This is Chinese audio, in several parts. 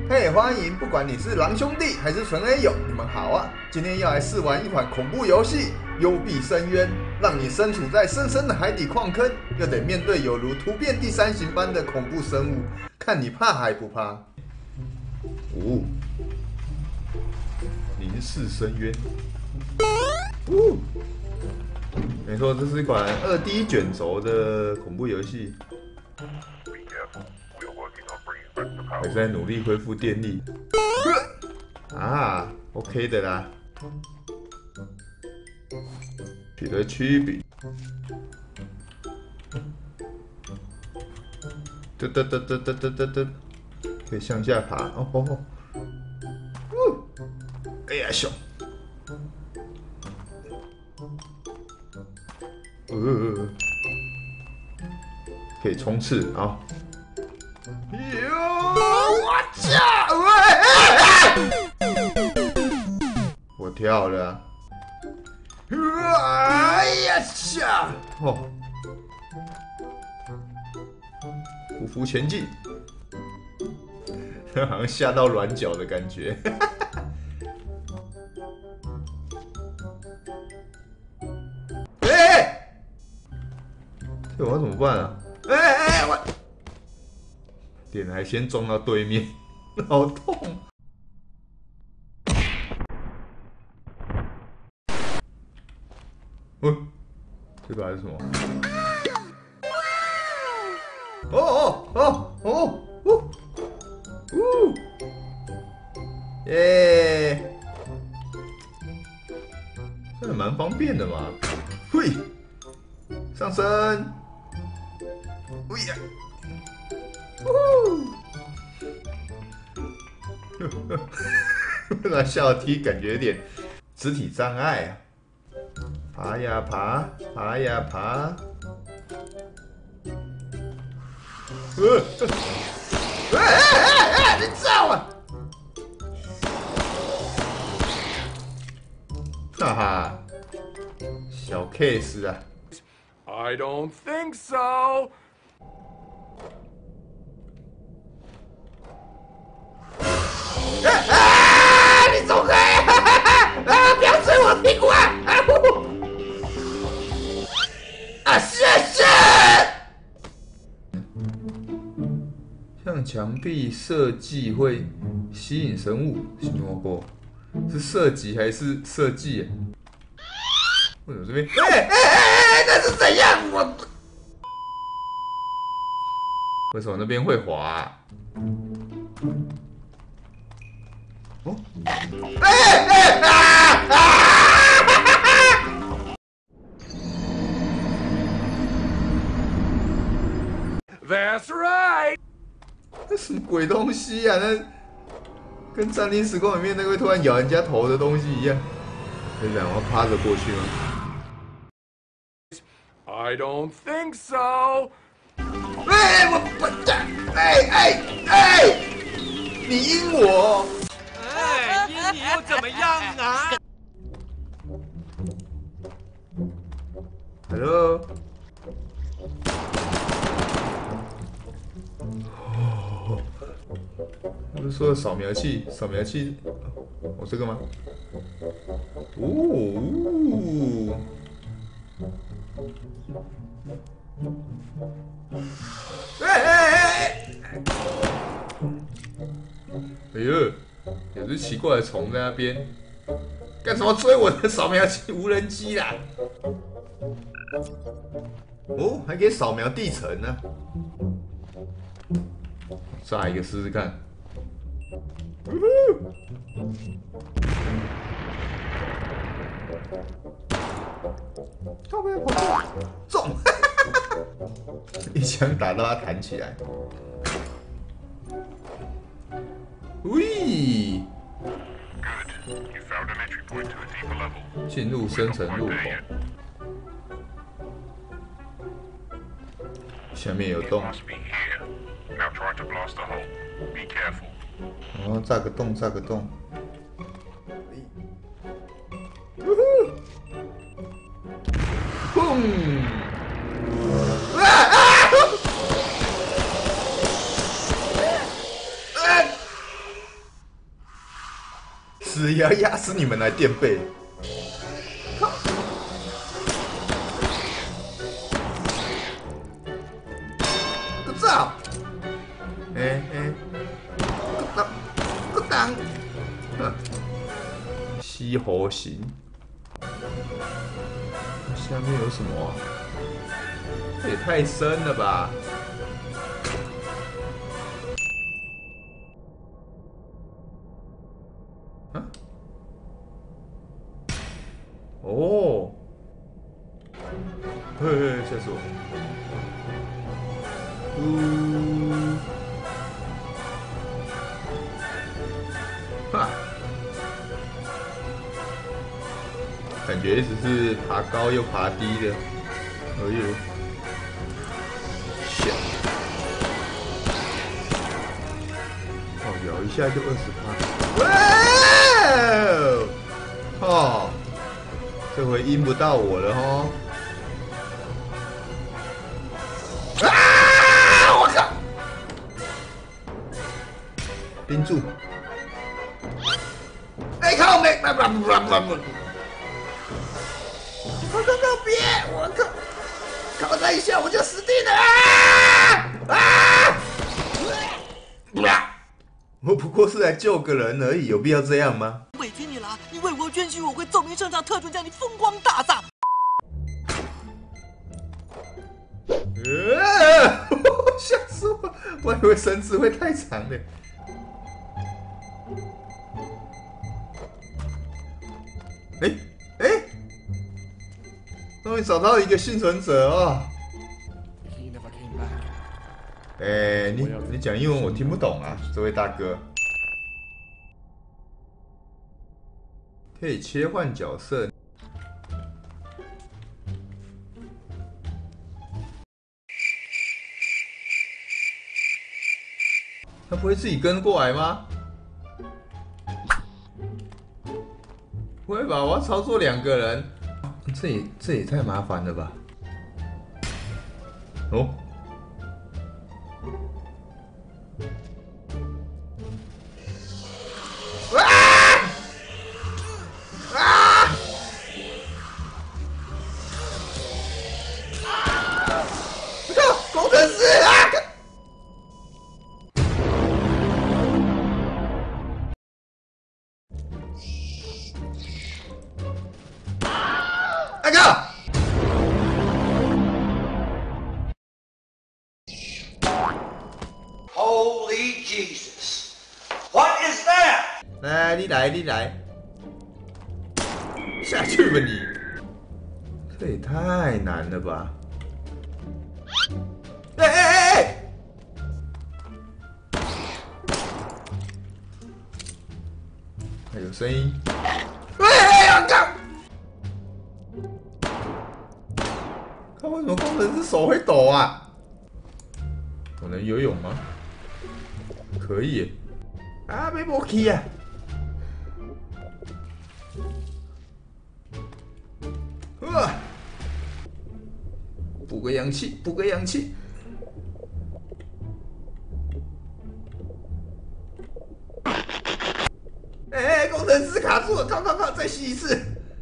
嘿，欢迎！不管你是狼兄弟还是纯 A 友，你们好啊！今天要来试玩一款恐怖游戏《幽闭深渊》，让你身处在深深的海底矿坑，又得面对有如突变第三型般的恐怖生物，看你怕还不怕？哦，凝视深渊。哦，没错，这是一款2D 卷轴的恐怖游戏。还是在努力恢复电力。啊 ，OK 的啦。取得曲柄。嘚，可以向下爬。哦。哎呀，熊。可以冲刺啊！我操！我跳了啊！哎呀下！哦，匍匐前进，好像吓到软脚的感觉。这我要怎么办啊？我脸还先撞到对面，好痛！这个还是什么？耶！这蛮方便的嘛。嘿，上升。喂呀！为啥下楼梯感觉有点肢体障碍啊？爬呀爬，爬呀爬。你造啊！哈哈，小 case 啊。 I don't think so. 你走开！不要追我屁股啊！谢谢。向墙壁设计会吸引生物，形容过是射击还是设计？为什么这边？那是怎样？为什么那边会滑啊？哦 ！That's right. 那什么鬼东西啊？那跟《战地时光》里面那个会突然咬人家头的东西一样。可以这样，我要趴着过去吗 I don't think so. 你阴我！ 阴你又怎么样啊 ？Hello。我是说扫描器，我这个吗？哎呦，有只奇怪的虫在那边，干什么追我的扫描器无人机啦？哦，还可以扫描地层呢、炸一个试试看。靠边跑中！一枪打到他弹起来。喂！进入深层入口。下面有洞。哦，炸个洞。砰！ 子也要压死你们来垫背。个照，个当，西猴行。下面有什么啊？这也太深了吧！啊？哦，嘿，吓死我！哈，感觉只是爬高又爬低的，哎呦！哦，咬一下就20%。哇！哦，这回阴不到我了哦。啊！我靠！盯住！哎靠！没！靠！别！我靠！靠他一下我就死定了！我不过是来救个人而已，有必要这样吗？ 委屈你了，你为国捐躯，我会奏明圣上，特准将你风光大葬。 吓死我！我以为绳子会太长了。终于找到一个幸存者啊！你讲英文我听不懂啊，这位大哥。可以切换角色。他不会自己跟过来吗？不会吧，我要操作2个人。这也太麻烦了吧！哦，工程师啊！ Holy Jesus! What is that? 来，你来，下去吧你！这也太难了吧！还有声音！我靠！看为什么工程师手会抖啊？我能游泳吗？可以。啊，没默契啊！补个氧气，补个氧气。工程师卡住了，靠，再吸一次。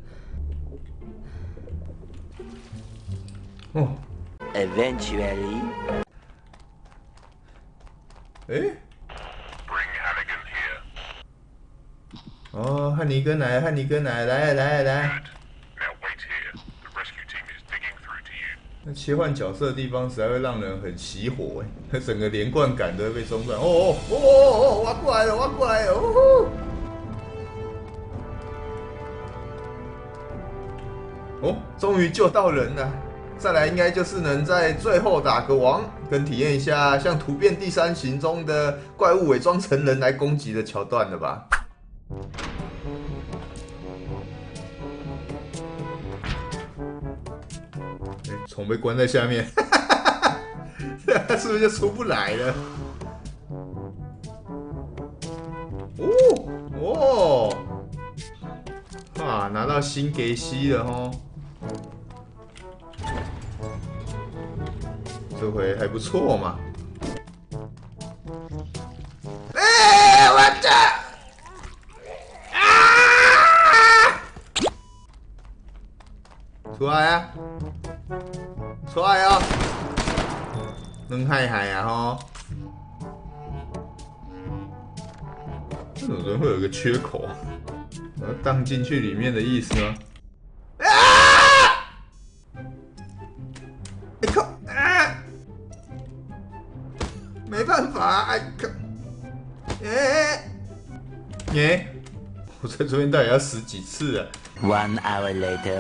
哦 Eventually. 哦，汉尼根来，来。那切换角色的地方实在会让人很熄火那整个连贯感都会被中断。挖过来了！哦，终于救到人了。再来应该就是能在最后打个王，跟体验一下像《突变第3型》中的怪物伪装成人来攻击的桥段了吧？虫被关在下面，是不是就出不来了？拿到新给息了吼，这回还不错嘛。我的！ 出来啊！出来哦！能害害啊吼！这种人会有一个缺口，我要荡进去里面的意思吗？啊！哎靠！啊！没办法，哎靠！我在这边到底要死几次啊 ？1 hour later.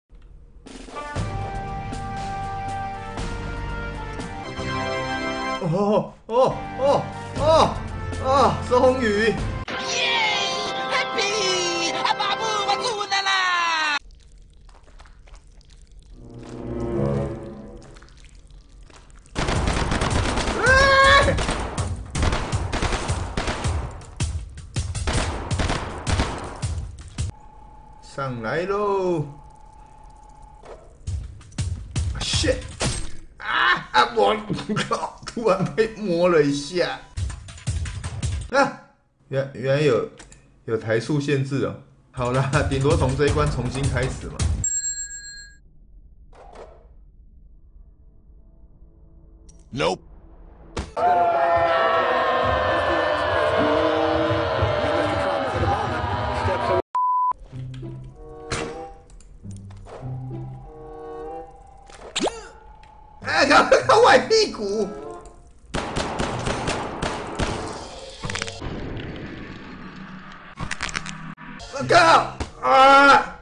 终于！ 耶 ！Happy！ 阿巴布，我出来啦！ 上来喽 ！shit！ 我靠！突然被摸了一下。啊，原来有台数限制哦。好啦，顶多从这一关重新开始嘛。 Nope. 他崴屁股！我靠！啊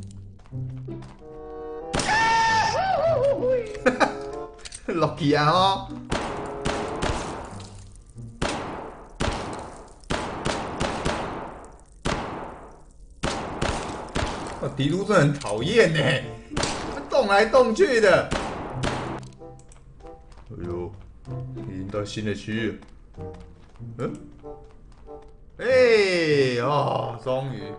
！Lucky 啊哦！迪卢真的很讨厌呢，动来动去的。哎呦，已经到新的区域了。终于！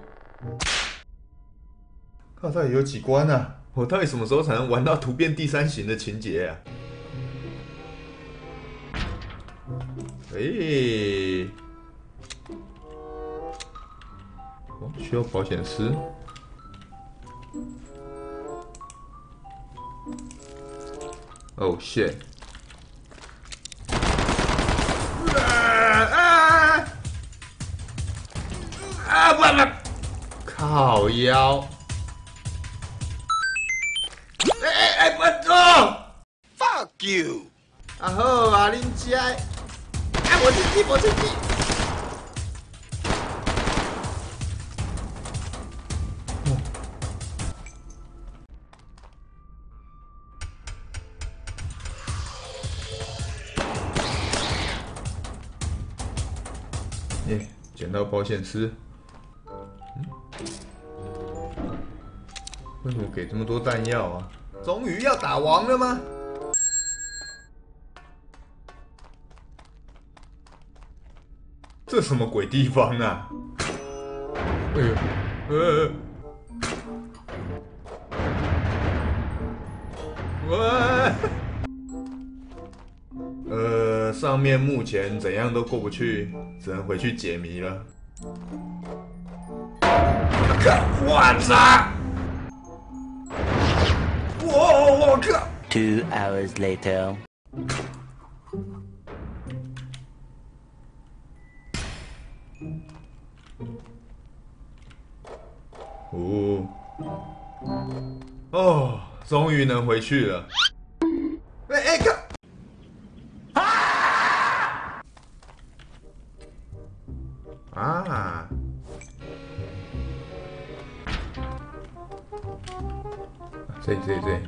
靠，到底有几关啊？我到底什么时候才能玩到突变第3型的情节啊？需要保险丝。Oh shit！ 靠腰！不中 Fuck you! 啊好啊，恁家我进去！捡到保险丝。为什么给这么多弹药啊？终于要打王了吗？这什么鬼地方啊？上面目前怎样都过不去，只能回去解谜了。我操！我靠 ！2 hours later. 终于能回去了。靠！这。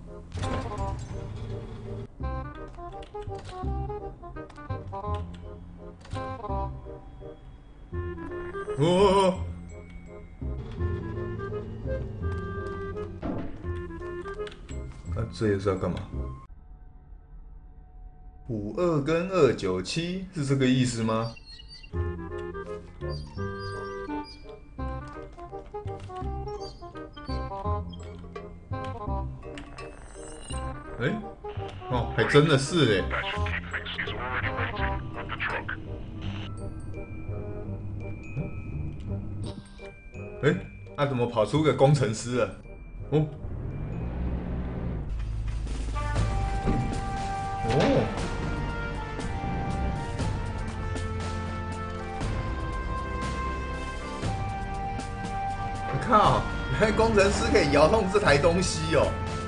这也是要干嘛？52跟297是这个意思吗？还真的是哎。怎么跑出个工程师了？ 靠！原来工程师可以遥控这台东西哦。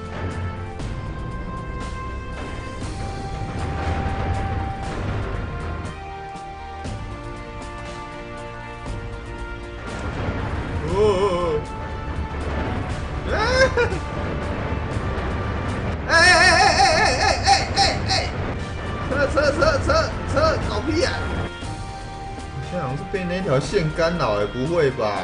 哦！车，搞屁啊！现在好像是被那条线干扰哎，不会吧？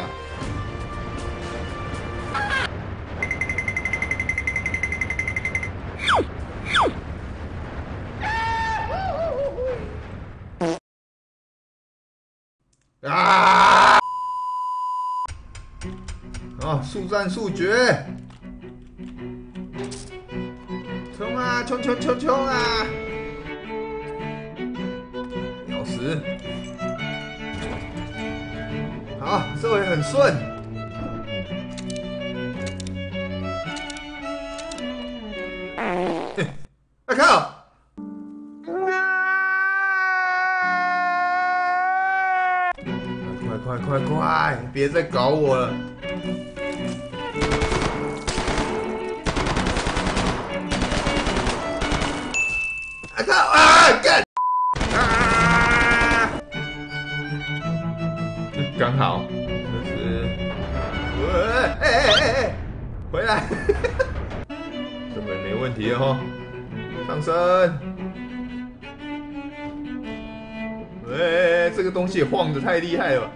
啊！啊，速战速决！冲啊，冲啊！鸟死！好，这回很顺。我靠！快！别再搞我了！我靠！啊！干！啊！刚好，就是，回来！这回没问题了哈，上升！这个东西也晃得太厉害了吧！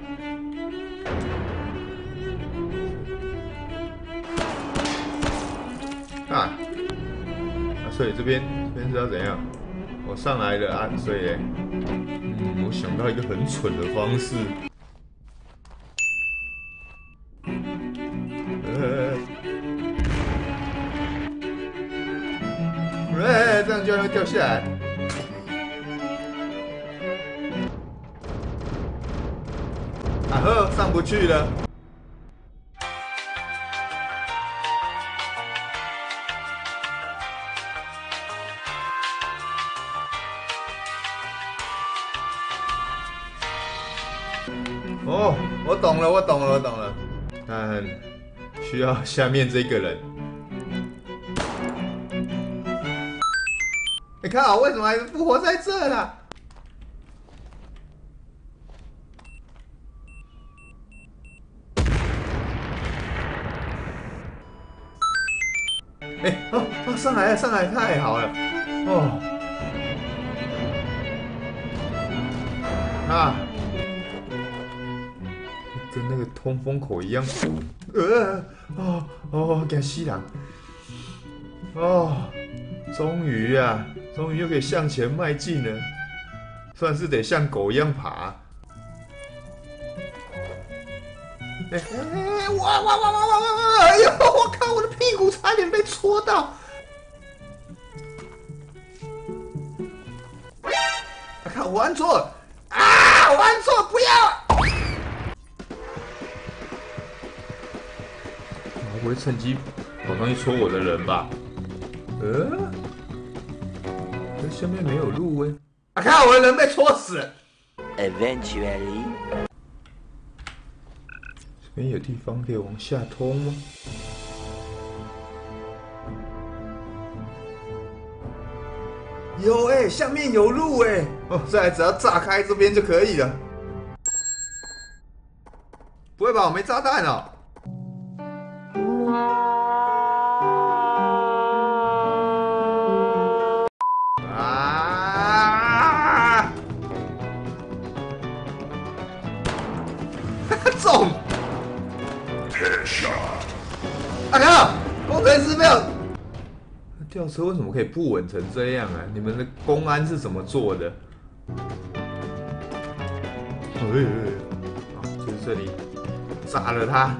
所以这边是要怎样？我上来了啊，所以，我想到一个很蠢的方式。这样就会掉下来。啊呵，上不去了。哦，我懂了。但需要下面这个人。你看，为什么还是复活在这呢？上来，太好了！哦，啊！跟那个通风口一样，给吸氧，终于又可以向前迈进了，算是得像狗一样爬。哇！哎呦，我靠，我的屁股差点被戳到！我靠，我按错了！我按错，不要！我不会趁机往上去戳我的人吧？这下面没有路哎！看我的人被戳死了。 Eventually， 这边有地方可以往下通吗？有下面有路再来只要炸开这边就可以了。不会吧，我没炸弹哦？中！靠！工程师没有。吊车为什么可以不稳成这样啊？你们的公安是怎么做的？就是这里，炸了他！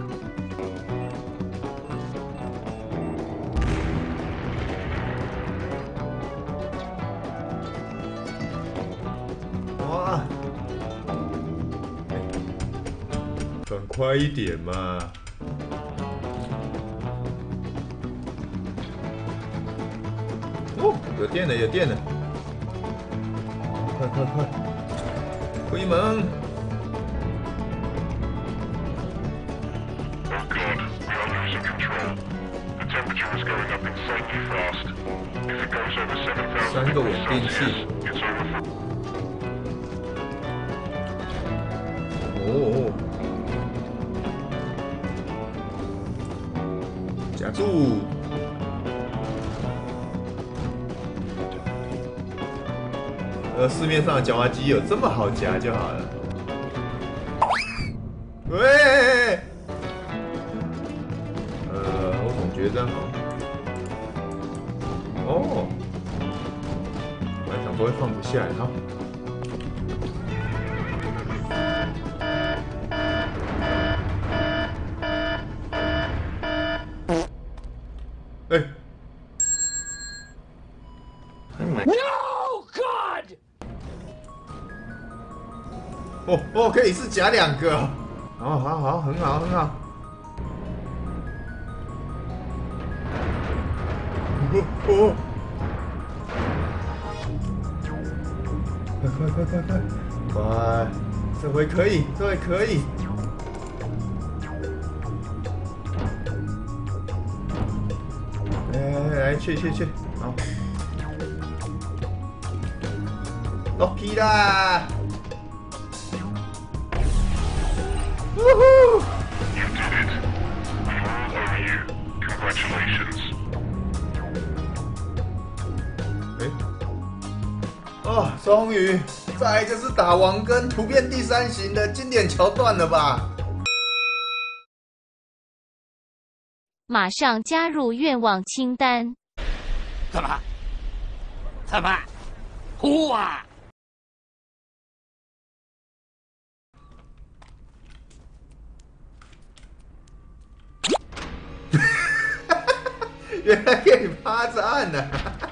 哇！转快一点嘛！有电了！快！回门！ 3个稳定器。哦，夹住。市面上的夹娃机有这么好夹就好了。喂，我总觉得这样好。哦，我还想说会放不下来哈。哎。 No God！ 哦，可以是夹2个哦。好，很好。快！这回可以。来，去，好。Lucky 啦！呜呼！ You did it. All over you. Congratulations. 终于，再来就是打王跟突变第3型的经典桥段了吧？ 马上加入愿望清单。 怎么？哭啊！ 原来可以趴着按呢。